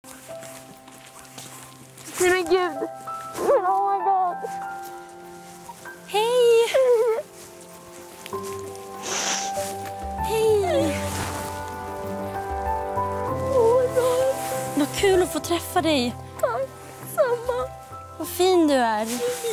Nej men gud. Oh my god. Hej! Hej! Oh my god. Vad kul att få träffa dig. Tack, samma. Vad fin du är.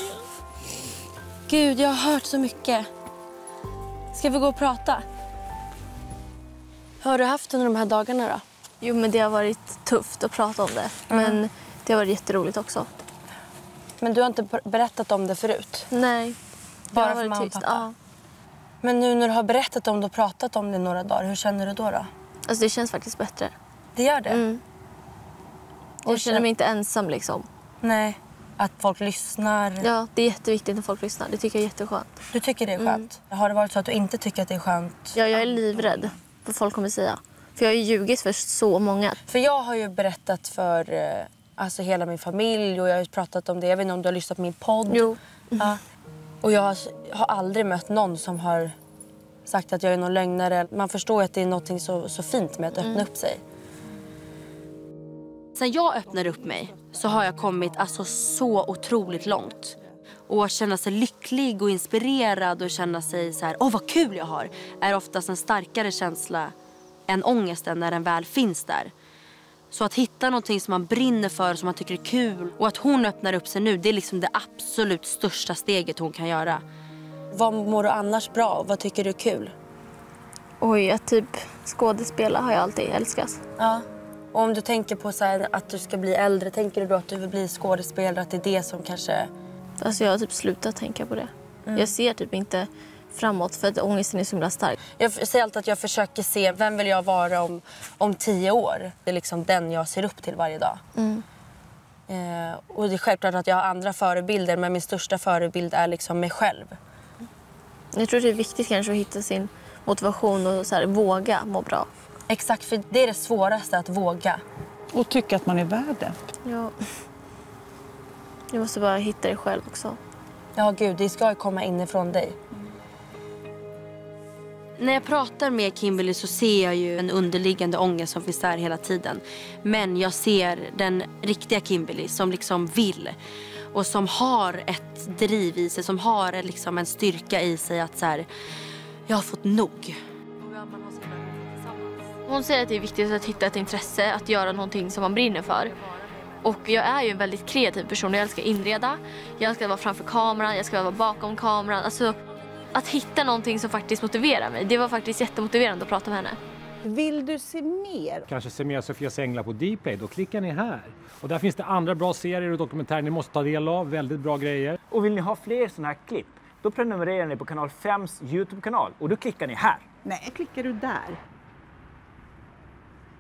Gud, jag har hört så mycket. Ska vi gå och prata? Hur har du haft under de här dagarna då? Jo, men det har varit tufft att prata om det. Men det har varit jätteroligt också. Men du har inte berättat om det förut? Nej. Bara det för har mamma och varit tyst. pappa? Ja. Men nu när du har berättat om det och pratat om det några dagar, hur känner du då? Alltså det känns faktiskt bättre. Det gör det? Mm. Jag känner mig inte ensam liksom. Nej, att folk lyssnar. Ja, det är jätteviktigt när folk lyssnar. Det tycker jag är jätteskönt. Du tycker det är skönt? Har det varit så att du inte tycker att det är skönt? Ja, jag är livrädd vad folk kommer säga. För jag har ju ljugit för så många. För jag har ju berättat för alltså hela min familj och jag har ju pratat om det. Jag vet inte om du har lyssnat på min podd. Jo. Ja. Och jag har aldrig mött någon som har sagt att jag är någon lögnare. Man förstår att det är något så fint med att öppna upp sig. Sen jag öppnar upp mig så har jag kommit alltså så otroligt långt. Och att känna sig lycklig och inspirerad och känna sig så här, vad kul jag har, är oftast en starkare känsla än ångesten när den väl finns där. Så att hitta någonting som man brinner för, som man tycker är kul. Och att hon öppnar upp sig nu, det är liksom det absolut största steget hon kan göra. Vad mår du annars bra? Vad tycker du är kul? Oj, att typ skådespela har jag alltid älskat. Ja. Och om du tänker på så här, att du ska bli äldre, tänker du då att du vill bli skådespelare? Att det är det som kanske... Alltså jag har typ slutat tänka på det. Jag ser typ inte framåt för att ångesten är så himla stark. Jag säger alltid att jag försöker se vem vill jag vara om 10 år. Det är liksom den jag ser upp till varje dag. Och det är självklart att jag har andra förebilder, men min största förebild är liksom mig själv. Jag tror det är viktigt kanske att hitta sin motivation och så här, våga må bra. Exakt, för det är det svåraste, att våga. Och tycka att man är värd det. Ja. Jag måste bara hitta det själv också. Ja, gud, det ska ju komma inifrån dig. När jag pratar med Kimberly så ser jag ju en underliggande ångest som finns där hela tiden. Men jag ser den riktiga Kimberly som liksom vill. Och som har ett driv i sig, som har liksom en styrka i sig att så här, jag har fått nog. Hon säger att det är viktigt att hitta ett intresse, att göra någonting som man brinner för. Och jag är ju en väldigt kreativ person. Jag älskar inreda, jag ska vara framför kameran, jag ska vara bakom kameran. Alltså, att hitta någonting som faktiskt motiverar mig. Det var faktiskt jättemotiverande att prata med henne. Vill du se mer? Kanske se mer Sofias Änglar på Dplay, då klickar ni här. Och där finns det andra bra serier och dokumentärer ni måste ta del av, väldigt bra grejer. Och vill ni ha fler sådana här klipp, då prenumererar ni på kanal 5s YouTube-kanal och då klickar ni här. Nej, klickar du där?